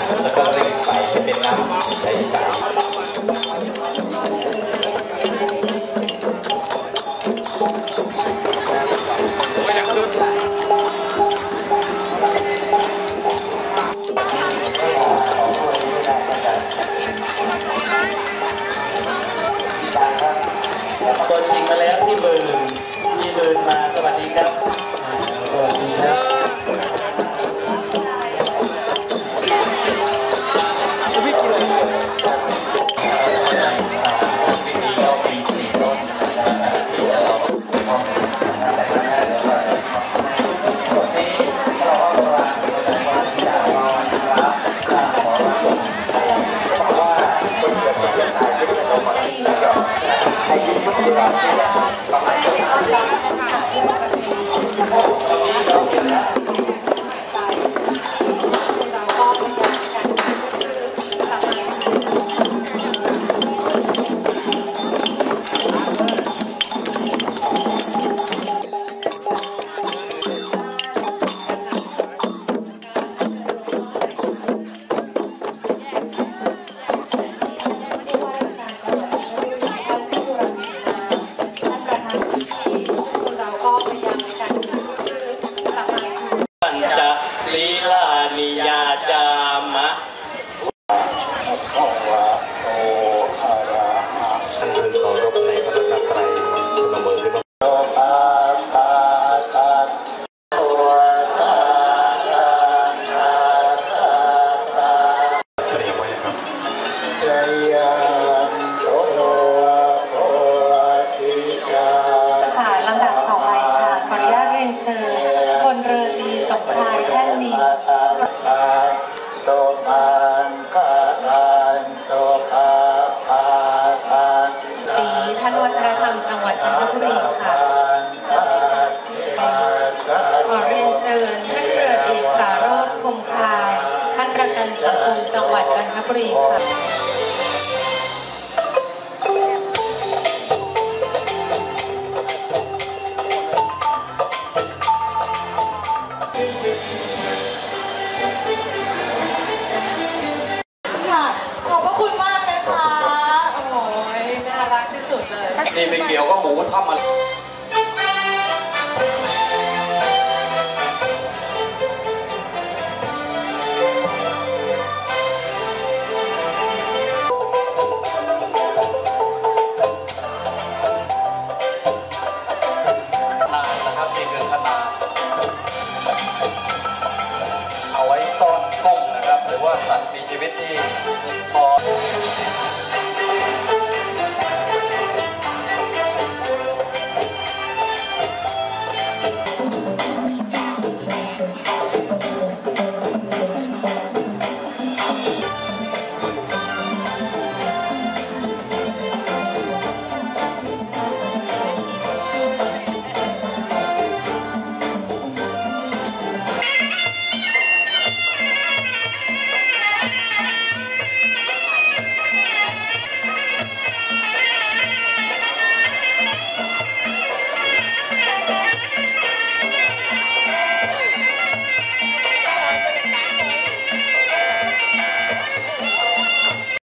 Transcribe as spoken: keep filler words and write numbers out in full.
แล้วก็รีดไปให้เป็นน้ำใสๆตัวชิงมาแล้วที่มือที่มือมาสวัสดีครับสวัสดีครับวิกิเลยปีนี้เราปีสี่ต้นที่จะเราทำส่วนนี้เราก็โบราณจากนอนรับข้าขอรับบอกว่าคนเกิดปีเดือนไหนไม่ได้ต้องมาที่เราให้ยืนยุติธรรมที่ประมาณนี้ตอนนี้เราเห็นแล้วลีลานิยาจามะท่านพึงเคารพในพระรัตนตรัยพนมมือขึ้นมาเรียกไว้ครับค่ะลำดับต่อไปค่ะขออนุญาตเรียนเชิญพลเรือตรีสมชายแท่นลีโสภานกาลันโสภาภาทานศรีท่านวัฒนธรรมจังหวัดจันทบุรีค่ะขอเรียนเชิญท่านเรือเอกสารโรจน์คมคายท่านประกันสังคมจังหวัดจันทบุรีค่ะขอบพระคุณมากนะคะโอ้โหน่ารักที่สุดเลยนี่ไม่เกี่ยวก็หมูทำมานะครับนี่คือขนาดเอาไว้ซ่อนกุ้งนะครับหรือว่าสัตว์มีชีวิตที่พอ